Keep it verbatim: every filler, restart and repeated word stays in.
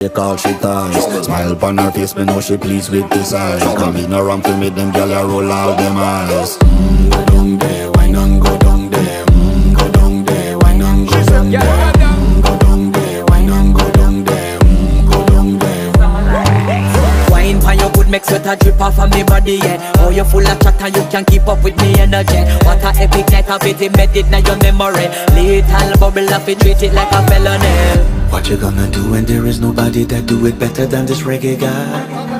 She call she ties. Smile upon her face, me know she pleased with this eyes. Come in around to make them gyal a roll out them eyes. Mm, go down there, wine and go down there. Mm, go down there, wine and go down there. Mm, go down there, wine and go down there. Mm, go down there. Wine pan your good make sweat a drip off of me body, yeah. Oh, you full of chat and you can keep up with me energy. What a epic night of it, embedded in your memory. Little bubble of it, treat it like a felony. What you gonna do when there is nobody that do it better than this reggae guy?